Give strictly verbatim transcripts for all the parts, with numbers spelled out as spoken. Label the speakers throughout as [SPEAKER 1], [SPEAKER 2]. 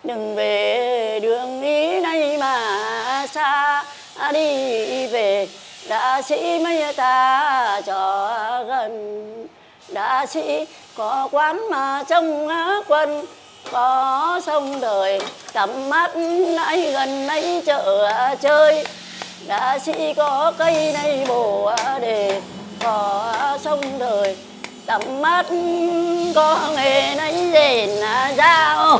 [SPEAKER 1] đừng về đường đi này mà xa đi về. Đã sĩ mấy ta cho gần, đã sĩ có quán mà trông quân, có sông đời tầm mắt nãy gần nãy chợ chơi. Đã sĩ có cây này bồ đề, có sông đời tầm mắt, có nghề nãy rền dao.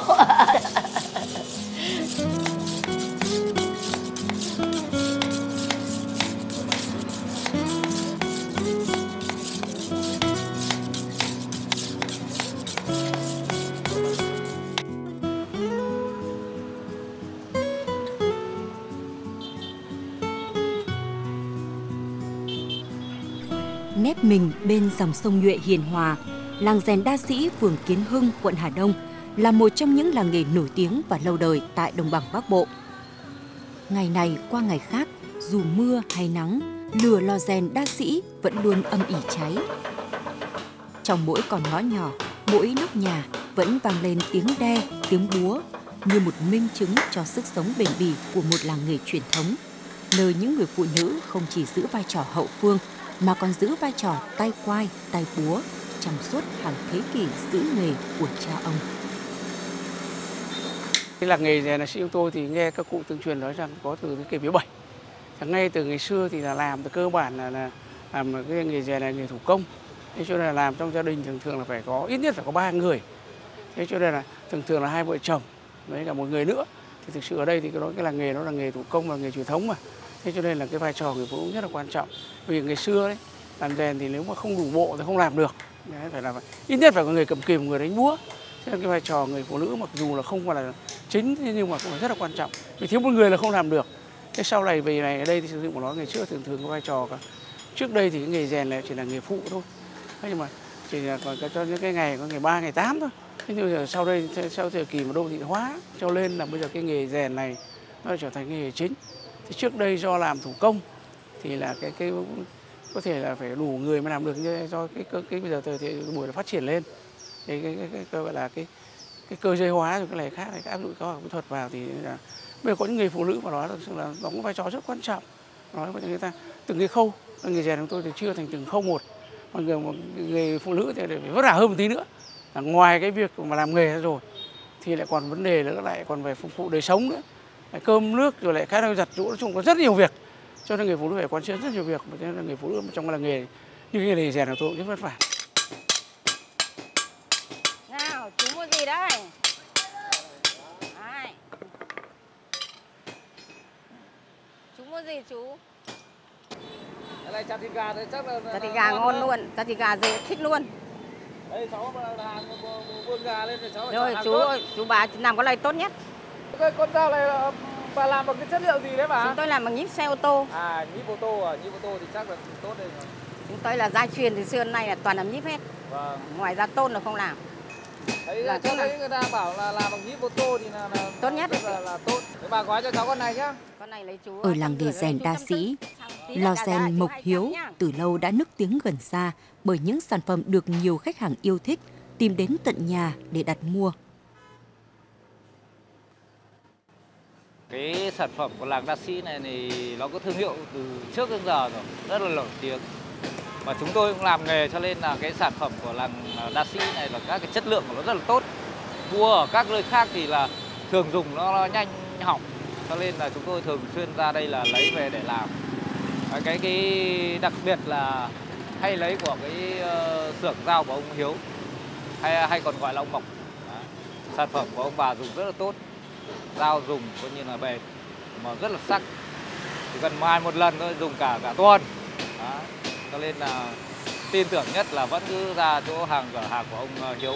[SPEAKER 2] Nép mình bên dòng sông Nhuệ hiền hòa, làng rèn Đa Sĩ, phường Kiến Hưng, quận Hà Đông là một trong những làng nghề nổi tiếng và lâu đời tại đồng bằng Bắc Bộ. Ngày này qua ngày khác, dù mưa hay nắng, lửa lò rèn Đa Sĩ vẫn luôn âm ỉ cháy. Trong mỗi con ngõ nhỏ, mỗi nóc nhà vẫn vang lên tiếng đe, tiếng búa như một minh chứng cho sức sống bền bỉ của một làng nghề truyền thống, nơi những người phụ nữ không chỉ giữ vai trò hậu phương mà còn giữ vai trò tay quai, tay búa trong suốt hàng thế kỷ giữ nghề của cha ông.
[SPEAKER 3] Cái làng nghề rèn Đa Sĩ của tôi thì nghe các cụ tương truyền nói rằng có từ thế kỷ thứ bảy. Ngay từ ngày xưa thì là làm từ cơ bản là, là làm cái nghề rèn là nghề thủ công. Thế cho nên là làm trong gia đình thường thường là phải có ít nhất phải có ba người. Thế cho nên là thường thường là hai vợ chồng với cả một người nữa. Thì thực sự ở đây thì cái đó cái làng nghề nó là nghề thủ công và nghề truyền thống mà. Thế cho nên là cái vai trò người phụ nữ rất là quan trọng. Vì ngày xưa đấy làm rèn thì nếu mà không đủ bộ thì không làm được. Đấy, phải là ít nhất phải có người cầm kìm, người đánh búa. Thế nên cái vai trò người phụ nữ mặc dù là không phải là chính nhưng mà cũng rất là quan trọng. Vì thiếu một người là không làm được. Thế sau này về này ở đây thì sử dụng của nó ngày trước thường thường có vai trò cả. Trước đây thì cái nghề rèn này chỉ là nghề phụ thôi. Thế nhưng mà chỉ là cho những cái ngày có ngày ba, ngày tám thôi. Thế nhưng mà sau đây sau thời kỳ mà đô thị hóa cho nên là bây giờ cái nghề rèn này nó trở thành nghề chính. Thì trước đây do làm thủ công thì là cái cái có thể là phải đủ người mới làm được, nhưng do cái cái, cái bây giờ thì buổi nó phát triển lên thì cái cái, cái, cái gọi là cái cái cơ giới hóa rồi cái này khác này, cái áp dụng khoa học kỹ thuật vào thì là bây giờ có những người phụ nữ mà nói thực sự là đóng vai trò rất quan trọng. Nói với người ta từng cái khâu, nghề rèn của tôi thì chưa thành từng khâu một, mà người, người phụ nữ thì phải vất vả hơn một tí nữa. Là ngoài cái việc mà làm nghề ra rồi thì lại còn vấn đề nữa, lại còn phải phục vụ đời sống nữa, lại cơm nước rồi lại cái nào giặt giũ, nói chung có rất nhiều việc. Cho nên người phụ nữ phải quan tâm rất nhiều việc, mà cho nên là người phụ nữ trong là nghề như cái nghề rèn của tôi cũng rất vất vả.
[SPEAKER 4] Nào, chú mua gì đây? Đây. Chú mua gì chú?
[SPEAKER 5] Cái này chả thịt gà thì chắc là
[SPEAKER 4] chả thịt gà ngon luôn, chả thịt gà dễ thích luôn.
[SPEAKER 5] Đây cháu là hàng buôn gà lên thì cháu phải
[SPEAKER 4] rồi chú ơi, chú bà làm cái này tốt nhất.
[SPEAKER 5] Cái con dao này là bà làm bằng cái chất liệu gì đấy bà?
[SPEAKER 4] Chúng tôi làm bằng nhíp xe ô tô.
[SPEAKER 5] À, nhíp ô tô à, nhíp ô tô thì chắc là tốt đây rồi.
[SPEAKER 4] Chúng tôi là gia truyền từ xưa đến nay là toàn làm nhíp hết. Vâng. Ngoài ra tôn là không làm.
[SPEAKER 5] Thấy là cho thấy người ta bảo là làm bằng nhíp ô tô thì là, là
[SPEAKER 4] tốt nhất
[SPEAKER 5] là, là tốt. Thế bà gói cho cháu con này nhá.
[SPEAKER 4] Con này lấy chú.
[SPEAKER 2] Ở làng nghề rèn Đa Sĩ, lò rèn Mộc Hiếu từ lâu đã nức tiếng gần xa bởi những sản phẩm được nhiều khách hàng yêu thích, tìm đến tận nhà để đặt mua.
[SPEAKER 6] Cái sản phẩm của làng Đa Sĩ này thì nó có thương hiệu từ trước đến giờ rồi, rất là nổi tiếng. Và chúng tôi cũng làm nghề cho nên là cái sản phẩm của làng Đa Sĩ này là các cái chất lượng của nó rất là tốt. Mua ở các nơi khác thì là thường dùng nó nhanh hỏng, cho nên là chúng tôi thường xuyên ra đây là lấy về để làm. Cái cái đặc biệt là hay lấy của cái uh, xưởng dao của ông Hiếu, hay hay còn gọi là ông Mộc. Đó. Sản phẩm của ông bà dùng rất là tốt. Dao dùng coi như là bền mà rất là sắc, chỉ cần mài một lần thôi dùng cả cả tuần. Đó. Cho nên là tin tưởng nhất là vẫn cứ ra chỗ hàng cửa hàng của ông Hiếu.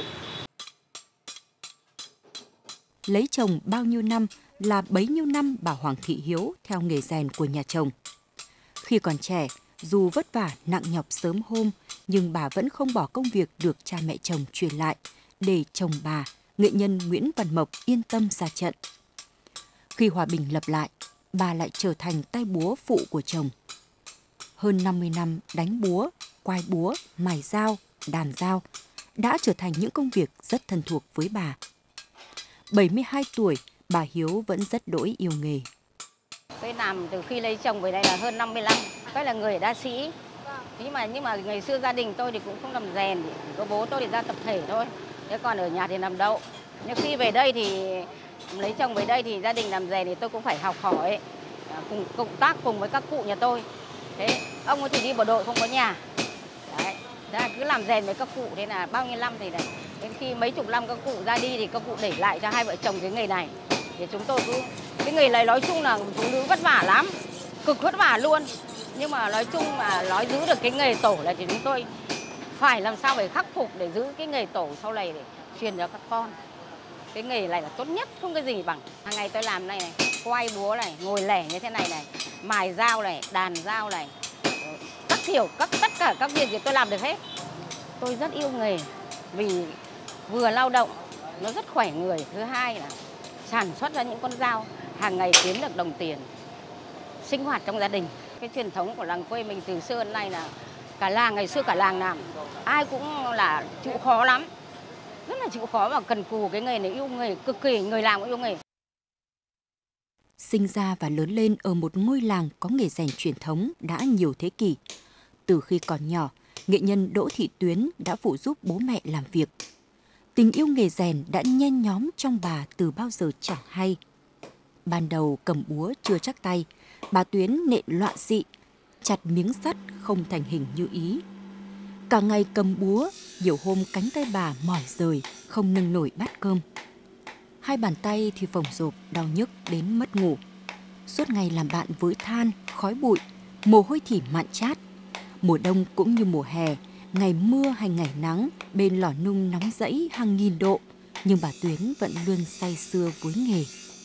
[SPEAKER 2] Lấy chồng bao nhiêu năm là bấy nhiêu năm bà Hoàng Thị Hiếu theo nghề rèn của nhà chồng. Khi còn trẻ, dù vất vả nặng nhọc sớm hôm, nhưng bà vẫn không bỏ công việc được cha mẹ chồng truyền lại để chồng bà, nghệ nhân Nguyễn Văn Mộc yên tâm ra trận. Khi hòa bình lập lại, bà lại trở thành tay búa phụ của chồng. Hơn năm mươi năm đánh búa, quai búa, mài dao, đàn dao đã trở thành những công việc rất thân thuộc với bà. bảy mươi hai tuổi, bà Hiếu vẫn rất đỗi yêu nghề.
[SPEAKER 4] Tôi làm từ khi lấy chồng về đây là hơn năm mươi năm. Tôi là người đa sĩ. Nhưng mà nhưng mà ngày xưa gia đình tôi thì cũng không làm rèn, có bố tôi thì ra tập thể thôi. Thế còn ở nhà thì làm đậu. Nhưng khi về đây thì lấy chồng về đây thì gia đình làm rèn thì tôi cũng phải học hỏi, cùng cộng tác cùng với các cụ nhà tôi. Thế ông ấy thì đi bộ đội không có nhà. Đấy, ra cứ làm rèn với các cụ, thế là bao nhiêu năm thì này. Đến khi mấy chục năm các cụ ra đi thì các cụ để lại cho hai vợ chồng cái nghề này. Thì chúng tôi cứ cái nghề này nói chung là phụ nữ vất vả lắm, cực vất vả luôn. Nhưng mà nói chung mà nói giữ được cái nghề tổ là thì chúng tôi phải làm sao để khắc phục để giữ cái nghề tổ sau này để truyền cho các con. Cái nghề này là tốt nhất, không cái gì bằng. Hàng ngày tôi làm này này, quay búa này, ngồi lẻ như thế này này, mài dao này, đàn dao này, các kiểu, các tất cả các việc thì tôi làm được hết. Tôi rất yêu nghề vì vừa lao động, nó rất khỏe người. Thứ hai là sản xuất ra những con dao, hàng ngày kiếm được đồng tiền, sinh hoạt trong gia đình. Cái truyền thống của làng quê mình từ xưa đến nay là cả làng, ngày xưa cả làng làm, ai cũng là chịu khó lắm. Rất là chịu khó và cần cù cái nghề này, yêu nghề, cực kỳ, người làm cũng yêu nghề.
[SPEAKER 2] Sinh ra và lớn lên ở một ngôi làng có nghề rèn truyền thống đã nhiều thế kỷ. Từ khi còn nhỏ, nghệ nhân Đỗ Thị Tuyến đã phụ giúp bố mẹ làm việc. Tình yêu nghề rèn đã nhen nhóm trong bà từ bao giờ chẳng hay. Ban đầu cầm búa chưa chắc tay, bà Tuyến nện loạn xị, chặt miếng sắt không thành hình như ý. Cả ngày cầm búa, nhiều hôm cánh tay bà mỏi rời, không nâng nổi bát cơm. Hai bàn tay thì phồng rộp, đau nhức đến mất ngủ. Suốt ngày làm bạn với than, khói bụi, mồ hôi thì mặn chát. Mùa đông cũng như mùa hè, ngày mưa hay ngày nắng, bên lò nung nóng rẫy hàng nghìn độ, nhưng bà Tuyến vẫn luôn say sưa với nghề.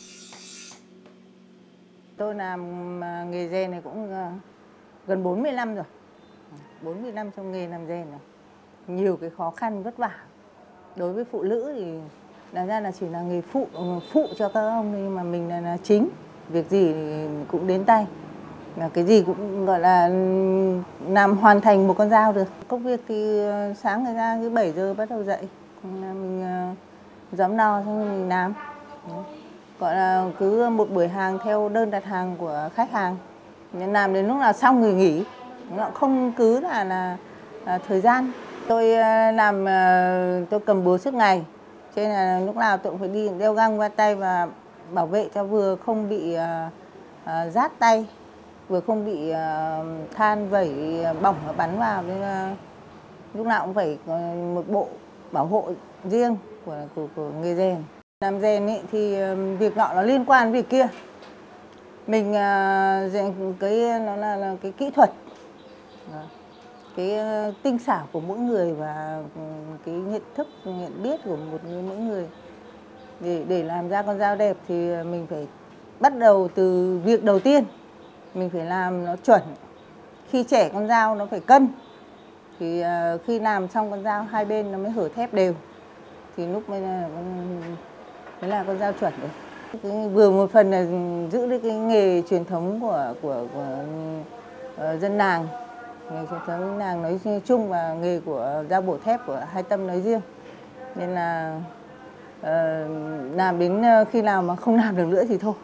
[SPEAKER 7] Tôi làm nghề rèn này cũng gần bốn mươi năm rồi. bốn mươi năm trong nghề làm rèn rồi. Nhiều cái khó khăn vất vả. Đối với phụ nữ thì đáng ra là chỉ là nghề phụ phụ cho các ông, nhưng mà mình là, là chính. Việc gì thì cũng đến tay. Là cái gì cũng gọi là làm hoàn thành một con dao được. Công việc thì sáng người ra cứ bảy giờ bắt đầu dậy. Mình giấm no xong rồi mình làm. Gọi là cứ một buổi hàng theo đơn đặt hàng của khách hàng. Nên làm đến lúc nào xong người nghỉ. Nó không cứ là, là, là thời gian. Tôi làm, tôi cầm búa suốt ngày. Cho nên là lúc nào tôi cũng phải đi đeo găng qua tay và bảo vệ cho vừa không bị uh, uh, rát tay, vừa không bị uh, than vẩy bỏng nó bắn vào. Nên uh, lúc nào cũng phải có một bộ bảo hộ riêng của, của, của nghề rèn. Làm rèn ý, thì uh, việc nọ nó liên quan đến việc kia. Mình uh, rèn cái nó là, là cái kỹ thuật. Đó. Cái tinh xảo của mỗi người và cái nhận thức, nhận biết của một người mỗi người. Để, để làm ra con dao đẹp thì mình phải bắt đầu từ việc đầu tiên. Mình phải làm nó chuẩn. Khi chẻ con dao nó phải cân. Thì uh, khi làm xong con dao hai bên nó mới hở thép đều. Thì lúc mới là, mới là con dao chuẩn được. Cái, vừa một phần là giữ được cái nghề truyền thống của, của, của uh, dân làng. Nghề truyền thống làng nói chung và nghề của dao bổ thép của Hai Tâm nói riêng. Nên là uh, làm đến khi nào mà không làm được nữa thì thôi.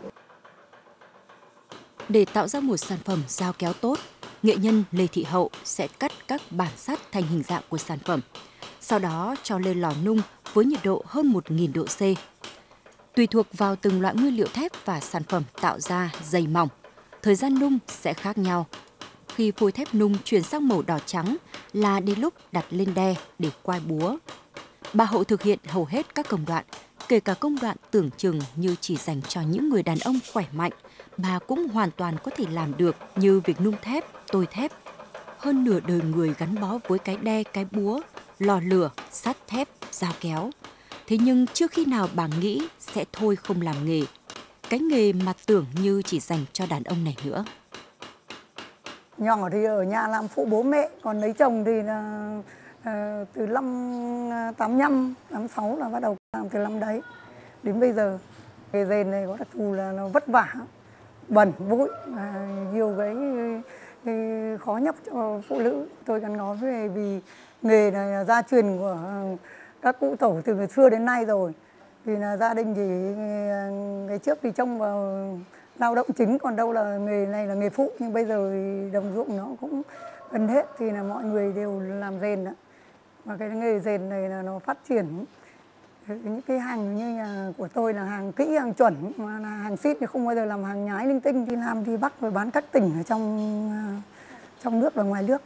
[SPEAKER 2] Để tạo ra một sản phẩm dao kéo tốt, nghệ nhân Lê Thị Hậu sẽ cắt các bản sắt thành hình dạng của sản phẩm. Sau đó cho lên lò nung với nhiệt độ hơn một nghìn độ C. Tùy thuộc vào từng loại nguyên liệu thép và sản phẩm tạo ra dày mỏng, thời gian nung sẽ khác nhau. Khi phôi thép nung chuyển sang màu đỏ trắng là đến lúc đặt lên đe để quai búa. Bà Hậu thực hiện hầu hết các công đoạn, kể cả công đoạn tưởng chừng như chỉ dành cho những người đàn ông khỏe mạnh, bà cũng hoàn toàn có thể làm được, như việc nung thép, tôi thép. Hơn nửa đời người gắn bó với cái đe, cái búa, lò lửa, sắt thép, dao kéo. Thế nhưng chưa khi nào bà nghĩ sẽ thôi không làm nghề, cái nghề mà tưởng như chỉ dành cho đàn ông này nữa.
[SPEAKER 8] Nhỏ thì ở nhà làm phụ bố mẹ, còn lấy chồng thì là uh, từ năm tám mươi lăm, tám mươi sáu là bắt đầu làm từ năm đấy. Đến bây giờ, nghề rèn này có đặc thù là nó vất vả, bẩn, bụi, và nhiều cái, cái khó nhọc cho phụ nữ. Tôi gắn nói về vì nghề này là gia truyền của các cụ tổ từ ngày xưa đến nay rồi. Thì là gia đình thì ngày trước thì trông vào lao động chính, còn đâu là nghề này là nghề phụ, nhưng bây giờ thì đồng ruộng nó cũng gần hết thì là mọi người đều làm rèn đó. Và cái nghề rèn này là nó phát triển. Những cái hàng như nhà của tôi là hàng kỹ, hàng chuẩn, mà là hàng xít thì không bao giờ làm hàng nhái linh tinh. Đi làm đi Bắc rồi bán các tỉnh ở trong trong nước và ngoài nước.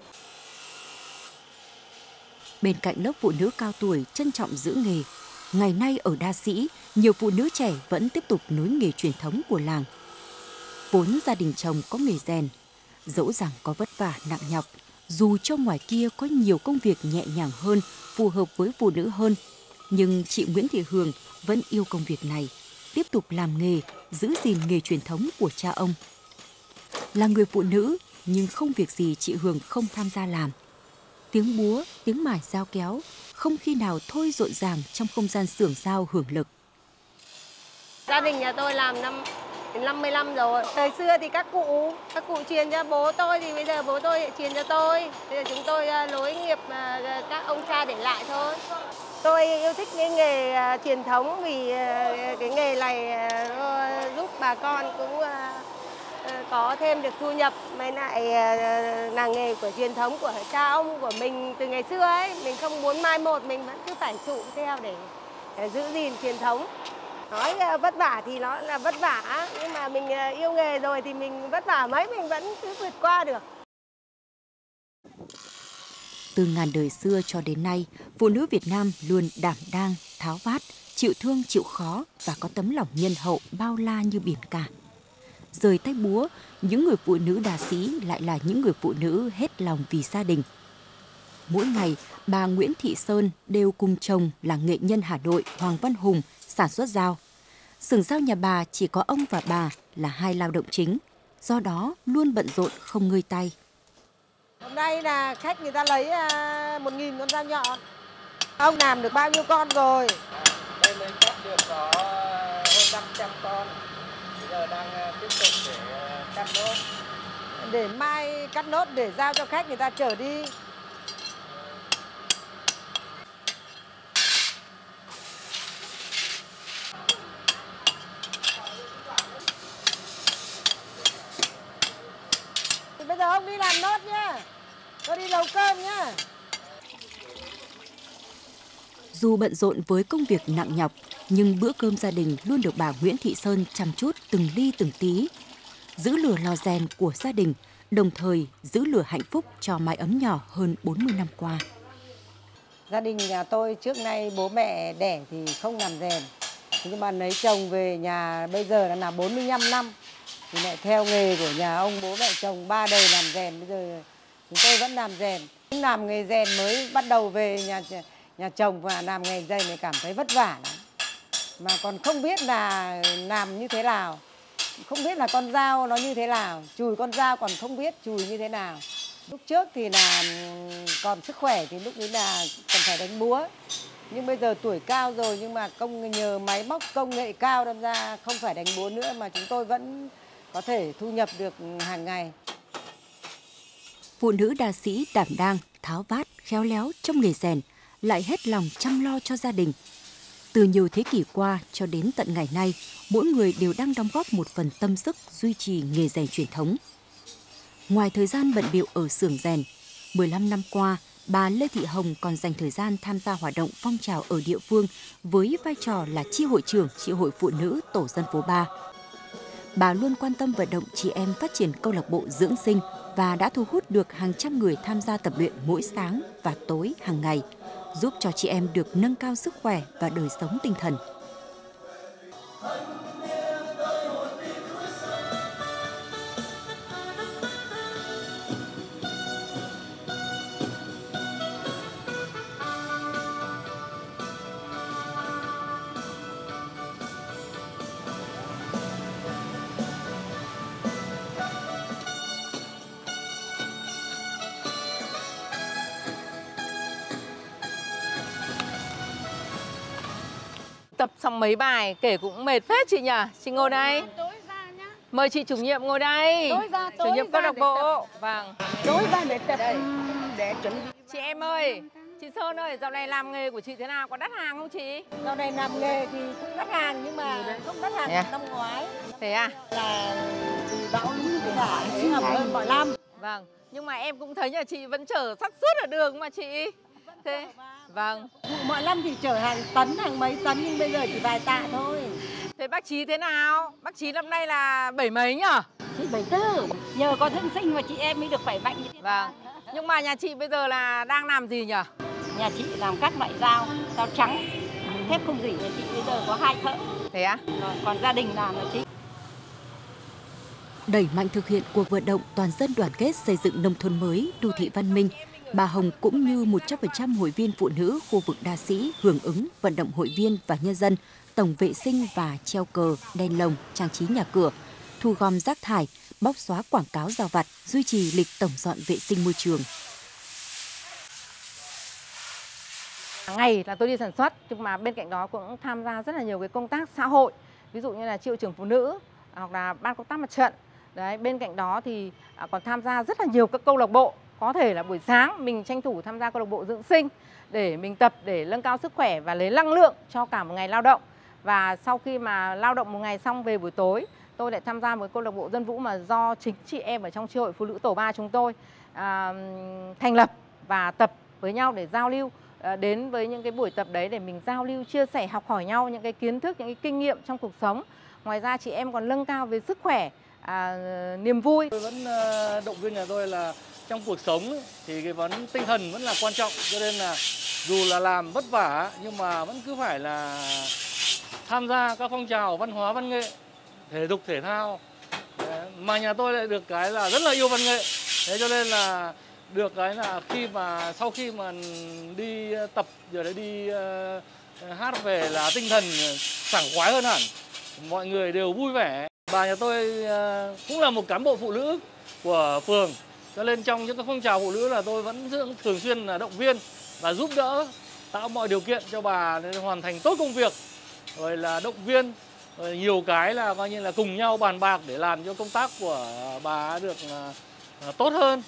[SPEAKER 2] Bên cạnh lớp phụ nữ cao tuổi trân trọng giữ nghề, ngày nay ở Đa Sĩ, nhiều phụ nữ trẻ vẫn tiếp tục nối nghề truyền thống của làng. Vốn gia đình chồng có nghề rèn, dẫu rằng có vất vả nặng nhọc, dù cho ngoài kia có nhiều công việc nhẹ nhàng hơn, phù hợp với phụ nữ hơn, nhưng chị Nguyễn Thị Hường vẫn yêu công việc này, tiếp tục làm nghề, giữ gìn nghề truyền thống của cha ông. Là người phụ nữ, nhưng không việc gì chị Hường không tham gia làm. Tiếng búa, tiếng mài dao kéo, không khi nào thôi rộn ràng trong không gian xưởng dao hưởng lực.
[SPEAKER 9] Gia đình nhà tôi làm năm năm mươi năm rồi. Thời xưa thì các cụ, các cụ truyền cho bố tôi thì bây giờ bố tôi lại truyền cho tôi. Bây giờ chúng tôi nối nghiệp các ông cha để lại thôi. Tôi yêu thích cái nghề truyền thống vì cái nghề này giúp bà con cũng có thêm được thu nhập, với lại là nghề của truyền thống của cha ông của mình từ ngày xưa ấy, mình không muốn mai một, mình vẫn cứ phải trụ theo để, để giữ gìn truyền thống. Nói vất vả thì nó là vất vả, nhưng mà mình yêu nghề rồi thì mình vất vả mấy mình vẫn cứ vượt qua được.
[SPEAKER 2] Từ ngàn đời xưa cho đến nay, phụ nữ Việt Nam luôn đảm đang, tháo vát, chịu thương chịu khó và có tấm lòng nhân hậu bao la như biển cả. Rời tay búa, những người phụ nữ Đa Sĩ lại là những người phụ nữ hết lòng vì gia đình. Mỗi ngày, bà Nguyễn Thị Sơn đều cùng chồng là nghệ nhân Hà Nội Hoàng Văn Hùng sản xuất dao. Xưởng dao nhà bà chỉ có ông và bà là hai lao động chính, do đó luôn bận rộn không ngơi tay.
[SPEAKER 9] Hôm nay là khách người ta lấy một nghìn con dao nhọn. Ông làm được bao nhiêu con rồi?
[SPEAKER 5] Đây mới cắt được có hơn năm trăm con. Bây giờ đang tiếp tục để cắt nốt.
[SPEAKER 9] Để mai cắt nốt để giao cho khách người ta chở đi. Bây giờ ông đi làm nốt nhá. Tôi đi nấu cơm nhá.
[SPEAKER 2] Dù bận rộn với công việc nặng nhọc, nhưng bữa cơm gia đình luôn được bà Nguyễn Thị Sơn chăm chút từng ly từng tí. Giữ lửa lò rèn của gia đình, đồng thời giữ lửa hạnh phúc cho mái ấm nhỏ hơn bốn mươi năm qua.
[SPEAKER 9] Gia đình nhà tôi trước nay bố mẹ đẻ thì không làm rèn. Nhưng mà lấy chồng về nhà bây giờ là làm bốn mươi lăm năm. Thì lại theo nghề của nhà ông bố mẹ chồng ba đời làm rèn, bây giờ chúng tôi vẫn làm rèn. Làm nghề rèn mới bắt đầu về nhà nhà chồng và làm nghề rèn này cảm thấy vất vả lắm. Mà còn không biết là làm như thế nào, không biết là con dao nó như thế nào, chùi con dao còn không biết chùi như thế nào. Lúc trước thì là còn sức khỏe thì lúc đấy là còn phải đánh búa. Nhưng bây giờ tuổi cao rồi nhưng mà công nhờ máy móc công nghệ cao đâm ra không phải đánh búa nữa mà chúng tôi vẫn có thể thu nhập được hàng ngày.
[SPEAKER 2] Phụ nữ Đa Sĩ đảm đang, tháo vát, khéo léo trong nghề rèn, lại hết lòng chăm lo cho gia đình. Từ nhiều thế kỷ qua cho đến tận ngày nay, mỗi người đều đang đóng góp một phần tâm sức duy trì nghề rèn truyền thống. Ngoài thời gian bận bịu ở xưởng rèn, mười lăm năm qua, bà Lê Thị Hồng còn dành thời gian tham gia hoạt động phong trào ở địa phương với vai trò là chi hội trưởng chi hội phụ nữ tổ dân phố ba. Bà luôn quan tâm vận động chị em phát triển câu lạc bộ dưỡng sinh và đã thu hút được hàng trăm người tham gia tập luyện mỗi sáng và tối hàng ngày, giúp cho chị em được nâng cao sức khỏe và đời sống tinh thần.
[SPEAKER 10] Tập xong mấy bài kể cũng mệt phết chị nhỉ. Chị ngồi đây. Mời chị chủ nhiệm ngồi đây.
[SPEAKER 9] Tối ra, tối
[SPEAKER 10] chủ nhiệm câu lạc bộ.
[SPEAKER 9] Tập.
[SPEAKER 10] Vâng.
[SPEAKER 9] Tối ra để tập để chuẩn bị.
[SPEAKER 10] Chị em ơi, Chị Sơn ơi, dạo này làm nghề của chị thế nào? Có đắt hàng không chị?
[SPEAKER 9] Dạo này làm nghề thì cũng đắt hàng nhưng mà không đắt hàng
[SPEAKER 10] Yeah.
[SPEAKER 9] năm ngoái.
[SPEAKER 10] Thế à?
[SPEAKER 9] Là vì bão lũ thì cả ấy hầm hơn mọi năm.
[SPEAKER 10] Vâng, nhưng mà em cũng thấy nhà chị vẫn chở xác suốt ở đường mà chị. Thế, vâng.
[SPEAKER 9] Mọi năm thì chở hàng tấn, hàng mấy tấn nhưng bây giờ chỉ vài tạ thôi.
[SPEAKER 10] Thế bác Chí thế nào? Bác Chí năm nay là bảy mấy nhở?
[SPEAKER 1] Chị bảy tư, nhờ có thân sinh mà chị em mới được khỏe mạnh như thế.
[SPEAKER 10] Vâng, nhưng mà nhà chị bây giờ là đang làm gì nhở?
[SPEAKER 1] Nhà chị làm các loại dao, dao trắng, thép không rỉ. Nhà chị bây giờ có hai thợ.
[SPEAKER 10] Thế á?
[SPEAKER 1] Rồi, còn gia đình làm là chị.
[SPEAKER 2] Đẩy mạnh thực hiện cuộc vận động toàn dân đoàn kết xây dựng nông thôn mới, đô thị văn minh, bà Hồng cũng như một trăm phần trăm hội viên phụ nữ khu vực Đa Sĩ hưởng ứng vận động hội viên và nhân dân tổng vệ sinh và treo cờ, đèn lồng, trang trí nhà cửa, thu gom rác thải, bóc xóa quảng cáo rao vặt, duy trì lịch tổng dọn vệ sinh môi trường.
[SPEAKER 10] Ngày là tôi đi sản xuất, nhưng mà bên cạnh đó cũng tham gia rất là nhiều cái công tác xã hội, ví dụ như là chi hội trưởng phụ nữ hoặc là ban công tác mặt trận. Đấy, bên cạnh đó thì còn tham gia rất là nhiều các câu lạc bộ. Có thể là buổi sáng mình tranh thủ tham gia câu lạc bộ dưỡng sinh để mình tập để nâng cao sức khỏe và lấy năng lượng cho cả một ngày lao động. Và sau khi mà lao động một ngày xong về buổi tối, tôi lại tham gia một câu lạc bộ dân vũ mà do chính chị em ở trong chi hội phụ nữ tổ ba chúng tôi à, thành lập và tập với nhau để giao lưu. À, đến với những cái buổi tập đấy để mình giao lưu, chia sẻ, học hỏi nhau những cái kiến thức, những cái kinh nghiệm trong cuộc sống. Ngoài ra chị em còn nâng cao về sức khỏe, à, niềm vui.
[SPEAKER 5] Tôi vẫn uh, động viên nhà tôi là trong cuộc sống ấy, thì cái vấn tinh thần vẫn là quan trọng, cho nên là dù là làm vất vả nhưng mà vẫn cứ phải là tham gia các phong trào văn hóa văn nghệ, thể dục thể thao. Mà nhà tôi lại được cái là rất là yêu văn nghệ, thế cho nên là được cái là khi mà sau khi mà đi tập rồi đấy đi uh, hát về là tinh thần sảng khoái hơn hẳn, mọi người đều vui vẻ. Bà nhà tôi uh, cũng là một cán bộ phụ nữ của phường, cho nên trong những cái phong trào phụ nữ là tôi vẫn thường xuyên là động viên và giúp đỡ, tạo mọi điều kiện cho bà để hoàn thành tốt công việc, rồi là động viên, rồi nhiều cái là coi như là cùng nhau bàn bạc để làm cho công tác của bà được uh, tốt hơn.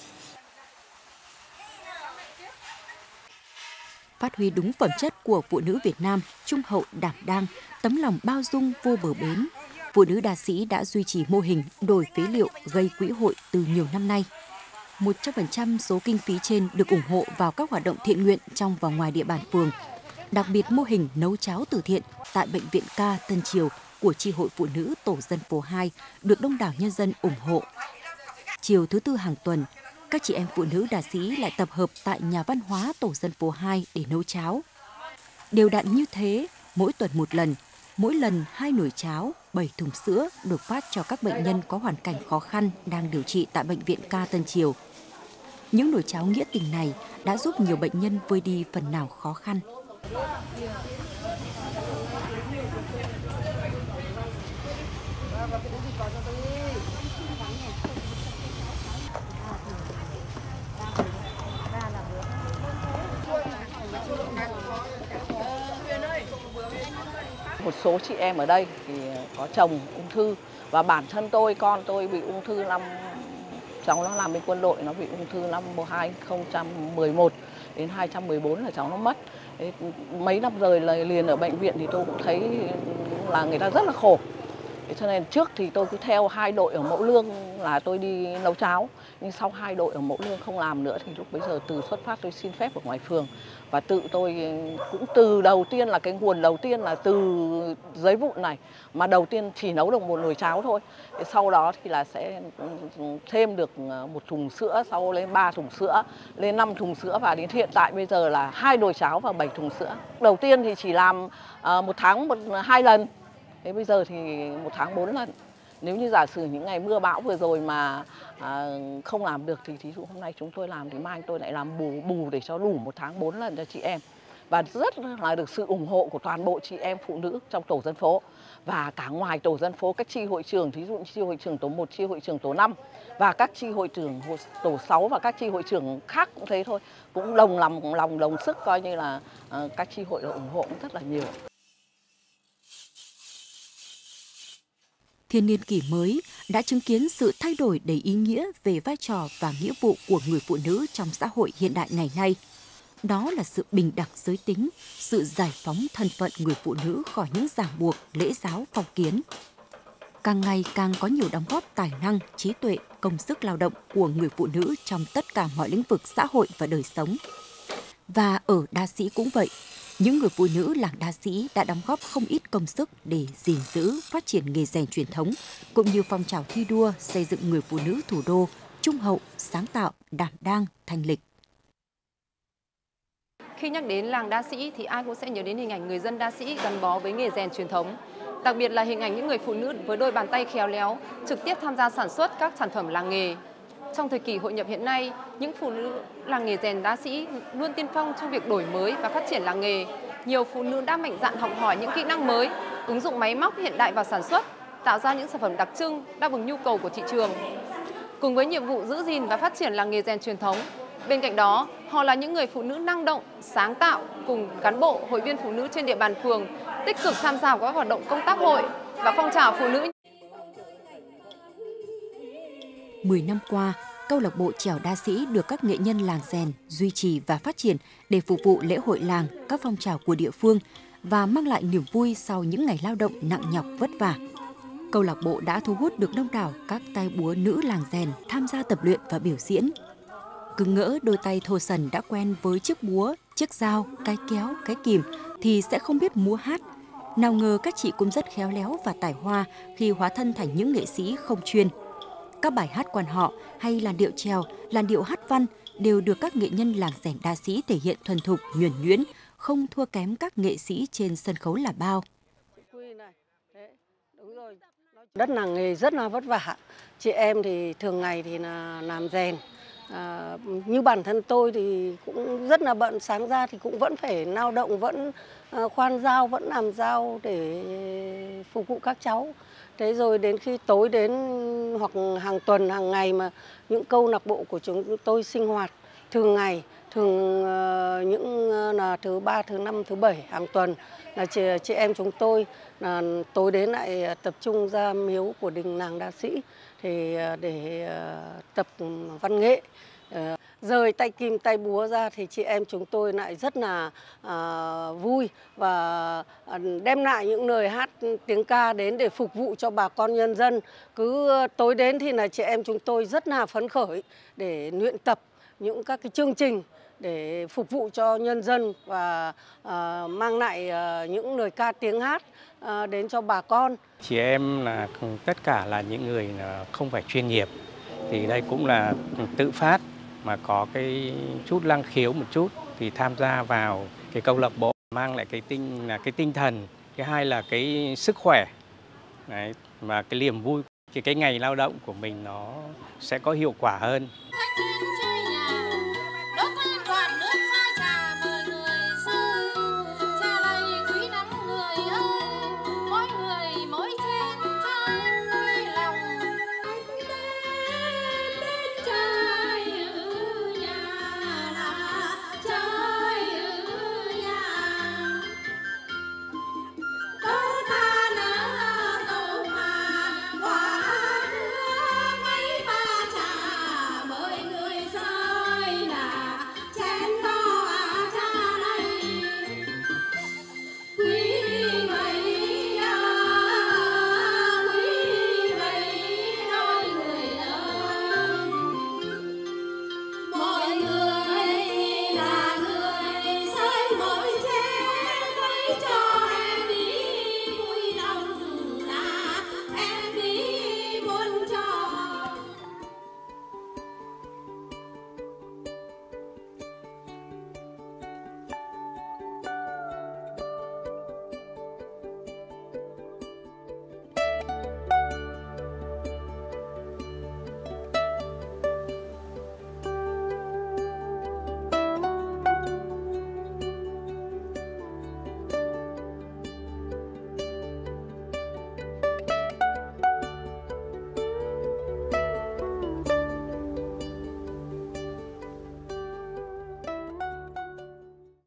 [SPEAKER 2] Phát huy đúng phẩm chất của phụ nữ Việt Nam, trung hậu đảm đang, tấm lòng bao dung vô bờ bến, phụ nữ Đa Sĩ đã duy trì mô hình đổi phế liệu gây quỹ hội từ nhiều năm nay. một trăm phần trăm số kinh phí trên được ủng hộ vào các hoạt động thiện nguyện trong và ngoài địa bàn phường. Đặc biệt mô hình nấu cháo từ thiện tại Bệnh viện Ca Tân Triều của chi hội phụ nữ tổ dân phố hai được đông đảo nhân dân ủng hộ. Chiều thứ tư hàng tuần, các chị em phụ nữ Đa Sĩ lại tập hợp tại nhà văn hóa tổ dân phố hai để nấu cháo. Đều đặn như thế, mỗi tuần một lần, mỗi lần hai nồi cháo, bảy thùng sữa được phát cho các bệnh nhân có hoàn cảnh khó khăn đang điều trị tại Bệnh viện Ca Tân Triều. Những nồi cháo nghĩa tình này đã giúp nhiều bệnh nhân vơi đi phần nào khó khăn.
[SPEAKER 11] Một số chị em ở đây thì có chồng ung thư và bản thân tôi, con tôi bị ung thư năm cháu nó làm bên quân đội, nó bị ung thư năm hai không một một đến hai không một bốn là cháu nó mất. Thế mấy năm rồi liền ở bệnh viện thì tôi cũng thấy là người ta rất là khổ. Thế cho nên trước thì tôi cứ theo hai đội ở Mẫu Lương là tôi đi nấu cháo. Nhưng sau hai đội ở Mẫu Lương không làm nữa thì lúc bấy giờ từ xuất phát tôi xin phép ở ngoài phường. Và tự tôi cũng từ đầu tiên là cái nguồn đầu tiên là từ giấy vụn này. Mà đầu tiên chỉ nấu được một nồi cháo thôi. Thế sau đó thì là sẽ thêm được một thùng sữa, sau lên ba thùng sữa, lên năm thùng sữa. Và đến hiện tại bây giờ là hai nồi cháo và bảy thùng sữa. Đầu tiên thì chỉ làm một tháng một hai lần. Thế bây giờ thì một tháng bốn lần. Nếu như giả sử những ngày mưa bão vừa rồi mà à, không làm được thì thí dụ hôm nay chúng tôi làm thì mai tôi lại làm bù bù để cho đủ một tháng bốn lần cho chị em. Và rất là được sự ủng hộ của toàn bộ chị em phụ nữ trong tổ dân phố. Và cả ngoài tổ dân phố, các chi hội trưởng, thí dụ chi hội trưởng tổ một, chi hội trưởng tổ năm và các chi hội trưởng tổ sáu và các chi hội trưởng khác cũng thế thôi. Cũng đồng lòng, lòng đồng sức coi như là à, các chi hội ủng hộ cũng rất là nhiều.
[SPEAKER 2] Thiên niên kỷ mới đã chứng kiến sự thay đổi đầy ý nghĩa về vai trò và nghĩa vụ của người phụ nữ trong xã hội hiện đại ngày nay. đó là sự bình đẳng giới tính, sự giải phóng thân phận người phụ nữ khỏi những ràng buộc, lễ giáo, phong kiến. Càng ngày càng có nhiều đóng góp tài năng, trí tuệ, công sức lao động của người phụ nữ trong tất cả mọi lĩnh vực xã hội và đời sống. Và ở Đa Sĩ cũng vậy, những người phụ nữ làng Đa Sĩ đã đóng góp không ít công sức để gìn giữ, phát triển nghề rèn truyền thống, cũng như phong trào thi đua xây dựng người phụ nữ thủ đô trung hậu, sáng tạo, đảm đang, thanh lịch.
[SPEAKER 12] Khi nhắc đến làng Đa Sĩ thì ai cũng sẽ nhớ đến hình ảnh người dân Đa Sĩ gắn bó với nghề rèn truyền thống. Đặc biệt là hình ảnh những người phụ nữ với đôi bàn tay khéo léo, trực tiếp tham gia sản xuất các sản phẩm làng nghề. Trong thời kỳ hội nhập hiện nay, những phụ nữ làng nghề rèn Đa Sĩ luôn tiên phong trong việc đổi mới và phát triển làng nghề. Nhiều phụ nữ đã mạnh dạn học hỏi những kỹ năng mới, ứng dụng máy móc hiện đại vào sản xuất, tạo ra những sản phẩm đặc trưng đáp ứng nhu cầu của thị trường. Cùng với nhiệm vụ giữ gìn và phát triển làng nghề rèn truyền thống, bên cạnh đó, họ là những người phụ nữ năng động, sáng tạo cùng cán bộ, hội viên phụ nữ trên địa bàn phường tích cực tham gia vào các hoạt động công tác hội và phong trào phụ nữ.
[SPEAKER 2] mười năm qua, câu lạc bộ chèo Đa Sĩ được các nghệ nhân làng rèn duy trì và phát triển để phục vụ lễ hội làng, các phong trào của địa phương và mang lại niềm vui sau những ngày lao động nặng nhọc vất vả. Câu lạc bộ đã thu hút được đông đảo các tay búa nữ làng rèn tham gia tập luyện và biểu diễn. Cứ ngỡ đôi tay thô sần đã quen với chiếc búa, chiếc dao, cái kéo, cái kìm thì sẽ không biết múa hát. Nào ngờ các chị cũng rất khéo léo và tài hoa khi hóa thân thành những nghệ sĩ không chuyên. Các bài hát quan họ hay làn điệu chèo, làn điệu hát văn đều được các nghệ nhân làng rèn Đa Sĩ thể hiện thuần thục, nhuần nhuyễn, không thua kém các nghệ sĩ trên sân khấu là bao.
[SPEAKER 1] Đất làng nghề rất là vất vả. Chị em thì thường ngày thì là làm rèn. À, như bản thân tôi thì cũng rất là bận, sáng ra thì cũng vẫn phải lao động, vẫn uh, khoan dao, vẫn làm dao để phục vụ các cháu. Thế rồi đến khi tối đến hoặc hàng tuần, hàng ngày mà những câu lạc bộ của chúng tôi sinh hoạt thường ngày, thường uh, những uh, là thứ ba, thứ năm, thứ bảy hàng tuần là chị, chị em chúng tôi là tối đến lại tập trung ra miếu của đình làng Đa Sĩ thì uh, để uh, tập văn nghệ. Uh, rời tay kim tay búa ra thì chị em chúng tôi lại rất là uh, vui và uh, đem lại những lời hát tiếng ca đến để phục vụ cho bà con nhân dân. Cứ uh, tối đến thì là chị em chúng tôi rất là phấn khởi để luyện tập những các cái chương trình để phục vụ cho nhân dân và uh, mang lại uh, những lời ca tiếng hát uh, đến cho bà con.
[SPEAKER 3] Chị em là tất cả là những người không phải chuyên nghiệp, thì đây cũng là tự phát mà có cái chút năng khiếu một chút thì tham gia vào cái câu lạc bộ, mang lại cái tinh là cái tinh thần, cái hai là cái sức khỏe. Đấy, và cái niềm vui, thì cái ngày lao động của mình nó sẽ có hiệu quả hơn.